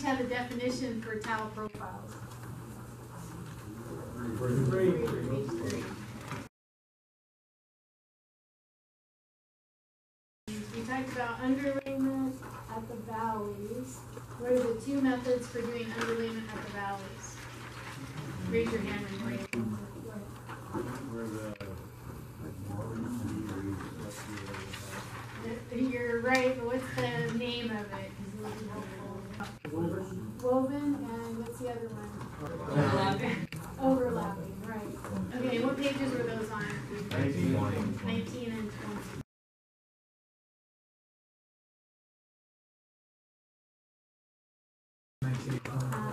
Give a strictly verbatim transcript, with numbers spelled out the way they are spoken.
page had a definition for tile profiles? Three. Three. Page three. We talked about underlayment at the valleys. What are the two methods for doing underlayment at the valleys? Raise your hand and raise it. Where the You're right, but what's the name of it? Because it'll be helpful. Woven. Woven, and what's the other one? Overlapping. Overlapping, right. Okay, what pages were those on? nineteen, nineteen and twenty. Uh,